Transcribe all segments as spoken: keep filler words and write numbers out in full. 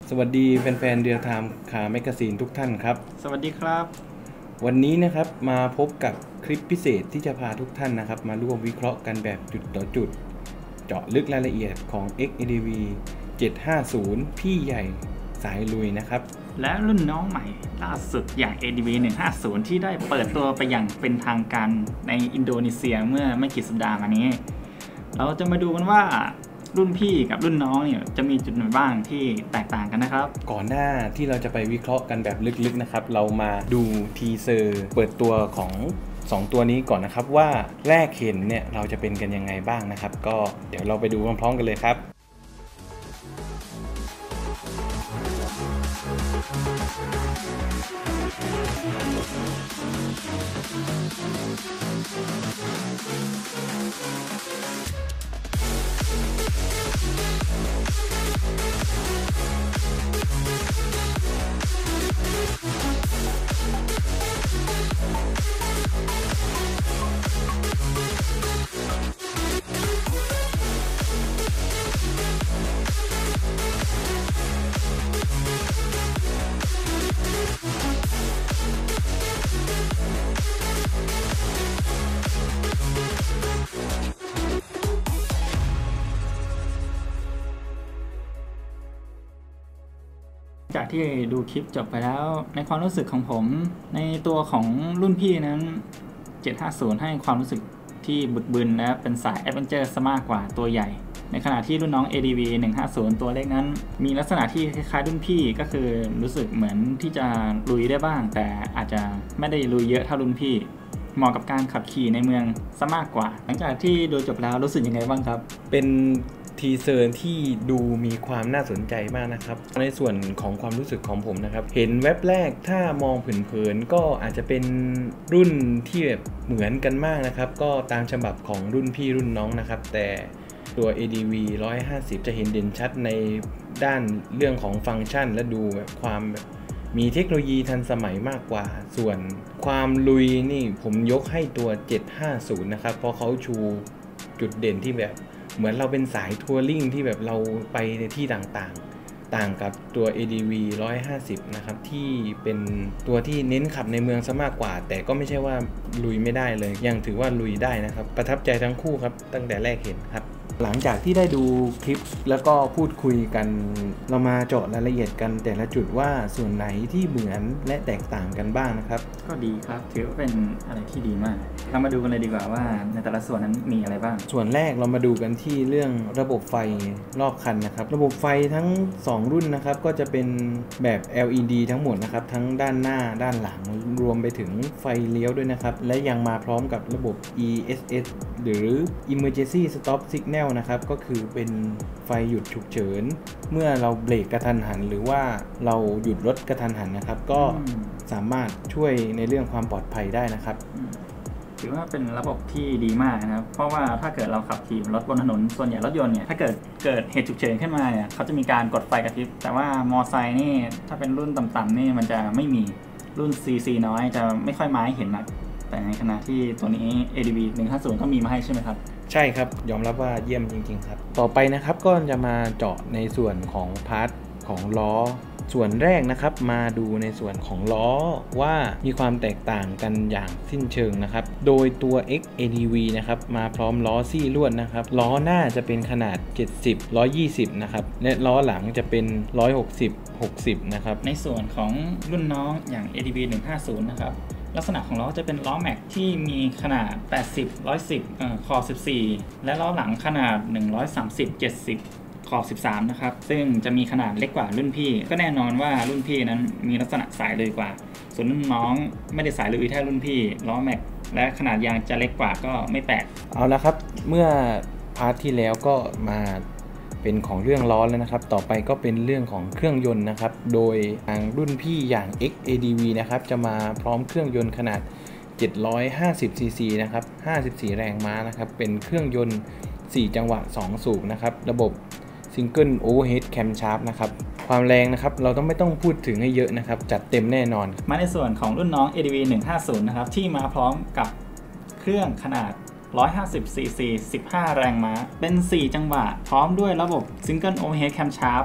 สวัสดีแฟนๆเรียลไทม์คาร์แมกกาซีนทุกท่านครับสวัสดีครับวันนี้นะครับมาพบกับคลิปพิเศษที่จะพาทุกท่านนะครับมาร่วมวิเคราะห์กันแบบจุดต่อจุดเจาะลึกรายละเอียดของ เอ็กซ์ เอ ดี วี เจ็ดห้าศูนย์ พี่ใหญ่สายลุยนะครับและรุ่นน้องใหม่ล่าสุดอย่าง เอ ดี วี หนึ่งห้าศูนย์ ที่ได้เปิดตัวไปอย่างเป็นทางการในอินโดนีเซียเมื่อไม่กี่สัปดาห์มานี้เราจะมาดูกันว่ารุ่นพี่กับรุ่นน้องเนี่ยจะมีจุดไหนบ้างที่แตกต่างกันนะครับก่อนหน้าที่เราจะไปวิเคราะห์กันแบบลึกๆนะครับเรามาดูทีเซอร์เปิดตัวของสองตัวนี้ก่อนนะครับว่าแรกเห็นเนี่ยเราจะเป็นกันยังไงบ้างนะครับก็เดี๋ยวเราไปดูพร้อมๆกันเลยครับจากที่ดูคลิปจบไปแล้วในความรู้สึกของผมในตัวของรุ่นพี่นั้นเจ็ดห้าศูนย์ให้ความรู้สึกที่บึกบึนและเป็นสายแอดเวนเจอร์ซะมากกว่าตัวใหญ่ในขณะที่รุ่นน้อง เอ ดี วี หนึ่งห้าศูนย์ ตัวเล็กนั้นมีลักษณะที่คล้ายๆรุ่นพี่ก็คือรู้สึกเหมือนที่จะลุยได้บ้างแต่อาจจะไม่ได้ลุยเยอะเท่ารุ่นพี่เหมาะกับการขับขี่ในเมืองซะมากกว่าหลังจากที่ดูจบแล้วรู้สึกยังไงบ้างครับเป็นทีเซอร์ที่ดูมีความน่าสนใจมากนะครับในส่วนของความรู้สึกของผมนะครับเห็นแว็บแรกถ้ามองเผินๆก็อาจจะเป็นรุ่นที่แบบเหมือนกันมากนะครับก็ตามฉบับของรุ่นพี่รุ่นน้องนะครับแต่ตัว เอ ดี วี หนึ่งร้อยห้าสิบจะเห็นเด่นชัดในด้านเรื่องของฟังก์ชันและดูแบบความมีเทคโนโลยีทันสมัยมากกว่าส่วนความลุยนี่ผมยกให้ตัวเจ็ดห้าศูนย์นะครับเพราะเขาชูจุดเด่นที่แบบเหมือนเราเป็นสายทัวริงที่แบบเราไปในที่ต่างๆต่างกับตัว เอ ดี วี หนึ่งร้อยห้าสิบนะครับที่เป็นตัวที่เน้นขับในเมืองซะมากกว่าแต่ก็ไม่ใช่ว่าลุยไม่ได้เลยยังถือว่าลุยได้นะครับประทับใจทั้งคู่ครับตั้งแต่แรกเห็นครับหลังจากที่ได้ดูคลิปแล้วก็พูดคุยกันเรามาเจาะรายละเอียดกันแต่ละจุดว่าส่วนไหนที่เหมือนและแตกต่างกันบ้างนะครับก็ดีครับถือว่าเป็นอะไรที่ดีมากเรามาดูกันเลยดีกว่าว่าในแต่ละส่วนนั้นมีอะไรบ้างส่วนแรกเรามาดูกันที่เรื่องระบบไฟรอบคันนะครับระบบไฟทั้งสองรุ่นนะครับก็จะเป็นแบบ แอล อี ดี ทั้งหมดนะครับทั้งด้านหน้าด้านหลังรวมไปถึงไฟเลี้ยวด้วยนะครับและยังมาพร้อมกับระบบ อี เอส เอส หรือ Emergency Stop Signal นะครับก็คือเป็นไฟหยุดฉุกเฉินเมื่อเราเบรกกระทันหันหรือว่าเราหยุดรถกระทันหันนะครับก็สามารถช่วยในเรื่องความปลอดภัยได้นะครับถือว่าเป็นระบบที่ดีมากนะครับเพราะว่าถ้าเกิดเราขับขี่รถบนถนนส่วนใหญ่รถยนต์เนี่ยถ้าเกิดเกิดเหตุฉุกเฉินขึ้นมาเนี่ยเขาจะมีการกดไฟกระพริบแต่ว่ามอไซค์นี่ถ้าเป็นรุ่นต่ำๆนี่มันจะไม่มีรุ่น ซี ซี น้อยจะไม่ค่อยมาให้เห็นนักแต่ในขณะที่ตัวนี้ เอ ดี วี หนึ่งห้าศูนย์ก็มีมาให้ใช่ไหมครับใช่ครับยอมรับว่าเยี่ยมจริงๆครับต่อไปนะครับก็จะมาเจาะในส่วนของพาร์ทของล้อส่วนแรกนะครับมาดูในส่วนของล้อว่ามีความแตกต่างกันอย่างสิ้นเชิงนะครับโดยตัว เอ็กซ์ เอ ดี วี นะครับมาพร้อมล้อซี่ลวดนะครับล้อหน้าจะเป็นขนาดเจ็ดสิบ หนึ่งร้อยยี่สิบนะครับและล้อหลังจะเป็นหนึ่งร้อยหกสิบ หกสิบนะครับในส่วนของรุ่นน้องอย่าง เอ ดี วี หนึ่งห้าศูนย์นะครับลักษณะของล้อจะเป็นล้อแม็กที่มีขนาดแปดสิบ หนึ่งร้อยสิบเอ่อขอบสิบสี่และล้อหลังขนาดหนึ่งร้อยสามสิบ เจ็ดสิบขอบสิบสามนะครับซึ่งจะมีขนาดเล็กกว่ารุ่นพี่ก็แน่นอนว่ารุ่นพี่นั้นมีลักษณะสายเลยกว่าส่วนรุ่นน้องไม่ได้สายเลยแค่รุ่นพี่ล้อแม็กและขนาดยางจะเล็กกว่าก็ไม่แปลกเอาละครับเมื่อพาร์ทที่แล้วก็มาเป็นของเรื่องล้อแล้วนะครับต่อไปก็เป็นเรื่องของเครื่องยนต์นะครับโดยทางรุ่นพี่อย่าง เอ็กซ์ เอ ดี วี นะครับจะมาพร้อมเครื่องยนต์ขนาดเจ็ดร้อยห้าสิบซีซีนะครับห้าสิบสี่แรงม้านะครับเป็นเครื่องยนต์สี่จังหวะสองสูบนะครับระบบ Single Overhead Camshaft นะครับความแรงนะครับเราต้องไม่ต้องพูดถึงให้เยอะนะครับจัดเต็มแน่นอนมาในส่วนของรุ่นน้อง เอ ดี วี หนึ่งห้าศูนย์ นะครับที่มาพร้อมกับเครื่องขนาดหนึ่งร้อยห้าสิบซีซี สิบห้าแรงม้าเป็นสี่จังหวะพร้อมด้วยระบบ Single Overhead Camshaft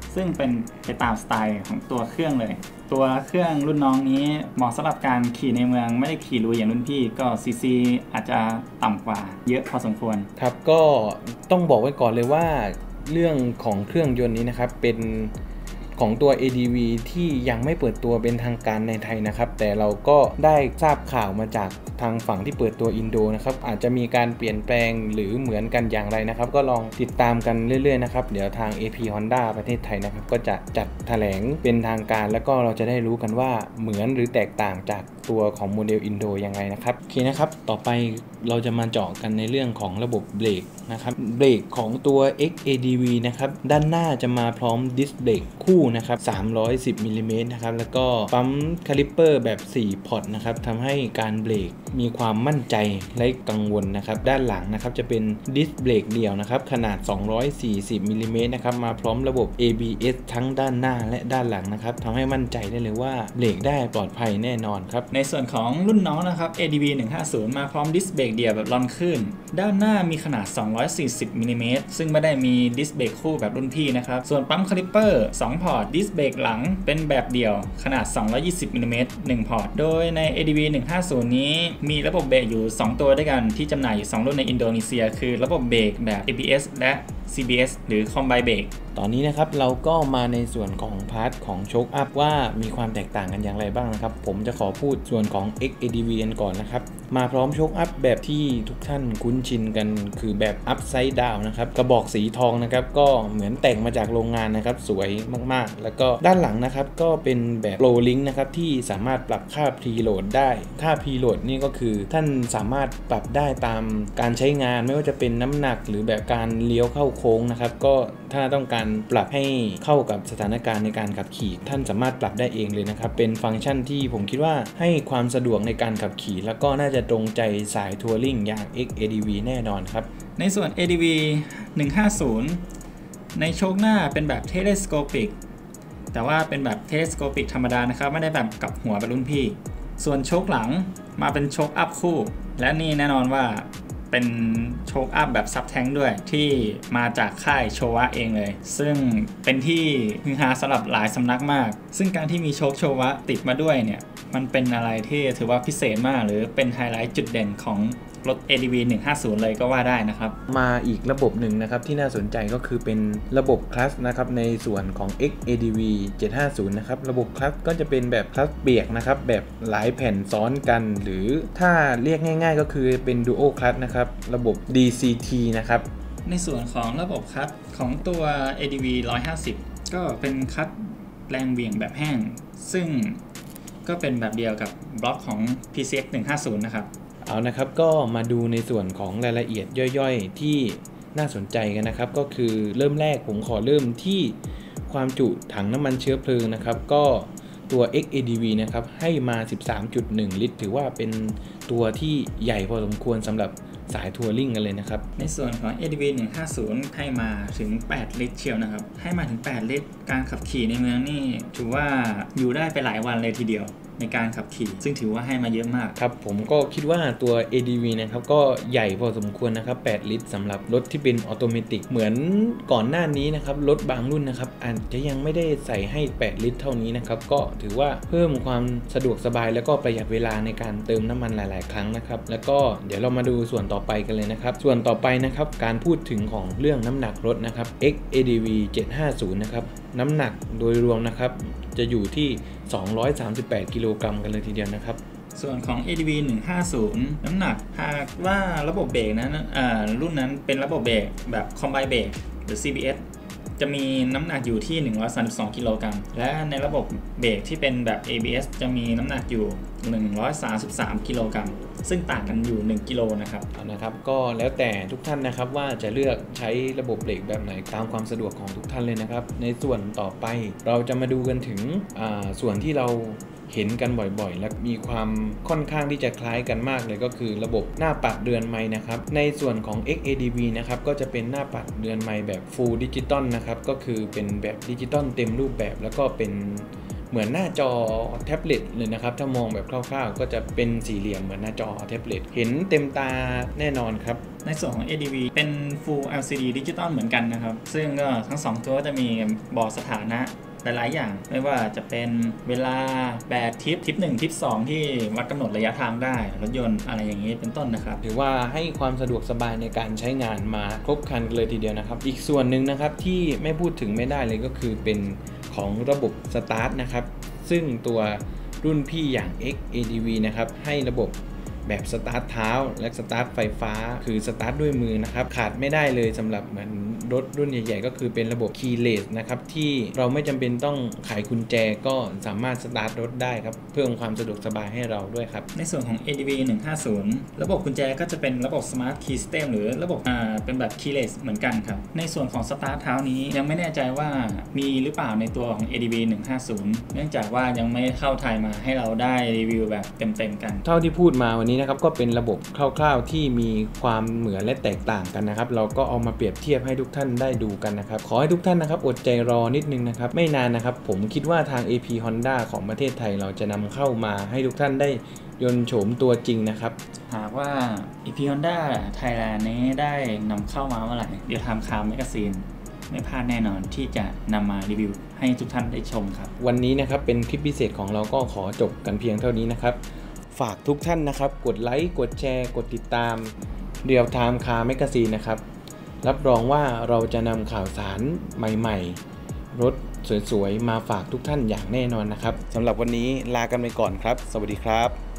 ซึ่งเป็นไปตามสไตล์ของตัวเครื่องเลยตัวเครื่องรุ่นน้องนี้เหมาะสำหรับการขี่ในเมืองไม่ได้ขี่ลุยอย่างรุ่นพี่ก็ซีซีอาจจะต่ำกว่าเยอะพอสมควรครับก็ต้องบอกไว้ก่อนเลยว่าเรื่องของเครื่องยนต์นี้นะครับเป็นของตัว เอ ดี วี ที่ยังไม่เปิดตัวเป็นทางการในไทยนะครับแต่เราก็ได้ทราบข่าวมาจากทางฝั่งที่เปิดตัวอินโดนะครับอาจจะมีการเปลี่ยนแปลงหรือเหมือนกันอย่างไรนะครับก็ลองติดตามกันเรื่อยๆนะครับเดี๋ยวทาง เอ พี Honda ประเทศไทยนะครับก็จะจัดแถลงเป็นทางการแล้วก็เราจะได้รู้กันว่าเหมือนหรือแตกต่างจากตัวของโมเดลอินโดยังไงนะครับโอเคนะครับต่อไปเราจะมาเจาะกันในเรื่องของระบบเบรกนะครับเบรกของตัว เอ็กซ์ เอ ดี วี นะครับด้านหน้าจะมาพร้อมดิสเบรกคู่นะครับสามร้อยสิบมิลลิเมตรนะครับแล้วก็ปั๊มคาลิปเปอร์แบบสี่พอร์ตนะครับทำให้การเบรกมีความมั่นใจและกังวลนะครับด้านหลังนะครับจะเป็นดิสเบรกเดี่ยวนะครับขนาดสองร้อยสี่สิบมิลลิเมตรนะครับมาพร้อมระบบ เอ บี เอส ทั้งด้านหน้าและด้านหลังนะครับทำให้มั่นใจได้เลยว่าเบรกได้ปลอดภัยแน่นอนครับในส่วนของรุ่นน้องนะครับ เอ ดี วี หนึ่งห้าศูนย์มาพร้อมดิสเบรกเดี่ยวแบบลอนขึ้นด้านหน้ามีขนาดสองร้อยสี่สิบมิลลิเมตรซึ่งไม่ได้มีดิสเบรกคู่แบบรุ่นพี่นะครับส่วนปั๊มคาลิปเปอร์สองพอร์ตดิสเบรกหลังเป็นแบบเดี่ยวขนาดสองร้อยยี่สิบมิลลิเมตรหนึ่งพอร์ตโดยใน เอ ดี วี หนึ่งห้าศูนย์ นี้มีระบบเบรกอยู่สองตัวด้วยกันที่จำหน่ายอยู่สองรุ่นในอินโดนีเซียคือระบบเบรกแบบ เอ บี เอส และ ซี บี เอส หรือ Combine Brake ตอนนี้นะครับเราก็มาในส่วนของพาร์ทของโชคอัพว่ามีความแตกต่างกันอย่างไรบ้างนะครับผมจะขอพูดส่วนของ เอ็กซ์ เอ ดี วี กันก่อนนะครับมาพร้อมโชคอัพแบบที่ทุกท่านคุ้นชินกันคือแบบ Upside Down นะครับกระบอกสีทองนะครับก็เหมือนแต่งมาจากโรงงานนะครับสวยมากๆแล้วก็ด้านหลังนะครับก็เป็นแบบ Pro Link นะครับที่สามารถปรับค่า Preload ได้ค่า Preload นี่ก็คือท่านสามารถปรับได้ตามการใช้งานไม่ว่าจะเป็นน้ำหนักหรือแบบการเลี้ยวเข้าโค้งนะครับก็ถ้าต้องการปรับให้เข้ากับสถานการณ์ในการขับขี่ท่านสามารถปรับได้เองเลยนะครับเป็นฟังก์ชันที่ผมคิดว่าให้ความสะดวกในการขับขี่แล้วก็น่าจะตรงใจสายทัวริงอย่าง เอ็กซ์ เอ ดี วี แน่นอนครับในส่วน เอ ดี วี หนึ่งห้าศูนย์ในโชคหน้าเป็นแบบ Telescopic แต่ว่าเป็นแบบ Telescopic ธรรมดานะครับไม่ได้แบบกับหัวแบบรุ่นพี่ส่วนโชคหลังมาเป็นโชคอัพคู่และนี่แน่นอนว่าเป็นโชคอัพแบบซับแทงด้วยที่มาจากค่ายโชวะเองเลยซึ่งเป็นที่ฮือฮาสำหรับหลายสำนักมากซึ่งการที่มีโชคโชวะติดมาด้วยเนี่ยมันเป็นอะไรที่ถือว่าพิเศษมากหรือเป็นไฮไลท์จุดเด่นของรถ เอ ดี วี หนึ่งห้าศูนย์ เลยก็ว่าได้นะครับมาอีกระบบหนึ่งนะครับที่น่าสนใจก็คือเป็นระบบคลัตช์นะครับในส่วนของ เอ็กซ์ เอ ดี วี เจ็ดห้าศูนย์ นะครับระบบคลัตช์ก็จะเป็นแบบคลัตช์เปียกนะครับแบบหลายแผ่นซ้อนกันหรือถ้าเรียกง่ายๆก็คือเป็น Duo Clutch นะครับระบบ ดี ซี ที นะครับในส่วนของระบบคลัตช์ของตัว เอ ดี วี หนึ่งร้อยห้าสิบก็เป็นคลัตช์แรงเหวี่ยงแบบแห้งซึ่งก็เป็นแบบเดียวกับบล็อกของ พี ซี เอ็กซ์ หนึ่งห้าศูนย์ นะครับเอานะครับก็มาดูในส่วนของรายละเอียดย่อยๆที่น่าสนใจกันนะครับก็คือเริ่มแรกผมขอเริ่มที่ความจุถังน้ำมันเชื้อเพลิงนะครับก็ตัว เอ็กซ์ เอ ดี วี นะครับให้มา สิบสามจุดหนึ่ง ลิตรถือว่าเป็นตัวที่ใหญ่พอสมควรสำหรับสายทัวริงกันเลยนะครับในส่วนของ เอ ดี วี หนึ่งห้าศูนย์ ให้มาถึงแปดลิตรเชียวนะครับให้มาถึงแปดลิตรการขับขี่ในเมืองนี่ถือว่าอยู่ได้ไปหลายวันเลยทีเดียวในการขับขี่ซึ่งถือว่าให้มาเยอะมากครับผมก็คิดว่าตัว เอ ดี วี นะครับก็ใหญ่พอสมควรนะครับแปดลิตรสำหรับรถที่เป็นออโตเมติกเหมือนก่อนหน้านี้นะครับรถบางรุ่นนะครับอาจจะยังไม่ได้ใส่ให้แปดลิตรเท่านี้นะครับก็ถือว่าเพิ่มความสะดวกสบายแล้วก็ประหยัดเวลาในการเติมน้ำมันหลายๆครั้งนะครับแล้วก็เดี๋ยวเรามาดูส่วนต่อไปกันเลยนะครับส่วนต่อไปนะครับการพูดถึงของเรื่องน้ำหนักรถนะครับ เอ็กซ์ เอ ดี วี เจ็ดห้าศูนย์ นะครับน้ำหนักโดยรวมนะครับจะอยู่ที่สองร้อยสามสิบแปดกิโลกรัมกันเลยทีเดียวนะครับส่วนของ เอ ดี วี หนึ่งห้าศูนย์ น้ำหนักหากว่าระบบเบรกนั้นอ่ารุ่นนั้นเป็นระบบเบรกแบบ Combine Brake หรือ ซี บี เอส จะมีน้ำหนักอยู่ที่หนึ่งร้อยสามสิบสองกิโลกรัมและในระบบเบรกที่เป็นแบบ เอ บี เอส จะมีน้ำหนักอยู่หนึ่งร้อยสามสิบสามกิโลกรัมซึ่งต่างกันอยู่หนึ่งกิโลนะครับนะครับก็แล้วแต่ทุกท่านนะครับว่าจะเลือกใช้ระบบเบรกแบบไหนตามความสะดวกของทุกท่านเลยนะครับในส่วนต่อไปเราจะมาดูกันถึงส่วนที่เราเห็นกันบ่อยๆและมีความค่อนข้างที่จะคล้ายกันมากเลยก็คือระบบหน้าปัดเรือนไม้นะครับในส่วนของ เอ็กซ์ เอ ดี วี นะครับก็จะเป็นหน้าปัดเรือนไม้แบบ Full Digital นะครับก็คือเป็นแบบดิจิตอลเต็มรูปแบบแล้วก็เป็นเหมือนหน้าจอแท็บเล็ตเลยนะครับถ้ามองแบบคร่าวๆก็จะเป็นสี่เหลี่ยมเหมือนหน้าจอแท็บเล็ตเห็นเต็มตาแน่นอนครับในส่วนของ เอ ดี วี เป็น Full แอล ซี ดี Digital เหมือนกันนะครับซึ่งก็ทั้งสองตัวจะมีบอกสถานะหลายๆอย่างไม่ว่าจะเป็นเวลาแบตทิปทิปหนึ่งทิปสองที่วัดกำหนดระยะทางได้รถยนต์อะไรอย่างนี้เป็นต้นนะครับถือว่าให้ความสะดวกสบายในการใช้งานมาครบครันเลยทีเดียวนะครับอีกส่วนหนึ่งนะครับที่ไม่พูดถึงไม่ได้เลยก็คือเป็นของระบบสตาร์ทนะครับซึ่งตัวรุ่นพี่อย่าง X เอ ดี วี นะครับให้ระบบแบบสตาร์ทเท้าและสตาร์ทไฟฟ้าคือสตาร์ทด้วยมือนะครับขาดไม่ได้เลยสำหรับเหมือนรถรุ่นใหญ่ๆก็คือเป็นระบบ keyless นะครับที่เราไม่จำเป็นต้องไขกุญแจก็สามารถสตาร์ทรถได้ครับเพิ่มความสะดวกสบายให้เราด้วยครับในส่วนของ เอ ดี วี หนึ่งห้าศูนย์ระบบกุญแจก็จะเป็นระบบ smart key system หรือระบบอ่าเป็นแบบ keyless เหมือนกันครับในส่วนของสตาร์ทเท้านี้ยังไม่แน่ใจว่ามีหรือเปล่าในตัวของ เอ ดี วี หนึ่งห้าศูนย์เนื่องจากว่ายังไม่เข้าไทยมาให้เราได้รีวิวแบบเต็มๆกันเท่าที่พูดมาวันนี้นะครับก็เป็นระบบคร่าวๆที่มีความเหมือนและแตกต่างกันนะครับเราก็เอามาเปรียบเทียบให้ทุกท่านได้ดูกันนะครับขอให้ทุกท่านนะครับอดใจรอนิดนึงนะครับไม่นานนะครับผมคิดว่าทาง เอ พี Honda ของประเทศไทยเราจะนำเข้ามาให้ทุกท่านได้ยนต์โฉมตัวจริงนะครับหากว่า เอ พี Honda Thailand นี้ได้นำเข้ามาเมื่อไหร่เดี๋ยวทำคาวแมกกาซีนไม่พลาดแน่นอนที่จะนำมารีวิวให้ทุกท่านได้ชมครับวันนี้นะครับเป็นคลิปพิเศษของเราก็ขอจบกันเพียงเท่านี้นะครับฝากทุกท่านนะครับกดไลค์กดแชร์กดติดตามเรียลไทม์คาร์แมกกาซีนนะครับรับรองว่าเราจะนำข่าวสารใหม่ๆรถสวยๆมาฝากทุกท่านอย่างแน่นอนนะครับสำหรับวันนี้ลากันไปก่อนครับสวัสดีครับ